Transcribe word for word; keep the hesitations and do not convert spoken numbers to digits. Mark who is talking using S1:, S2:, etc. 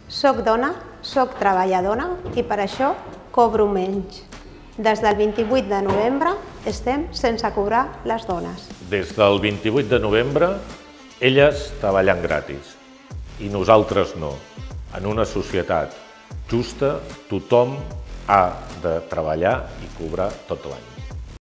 S1: Soc dona, soc treballadora i per això cobro menys. Des del vint-i-vuit de novembre estem sense cobrar les dones.
S2: Des del vint-i-vuit de novembre, elles treballen gratis i nosaltres no. En una societat justa, tothom ha de treballar i cobrar tot l'any.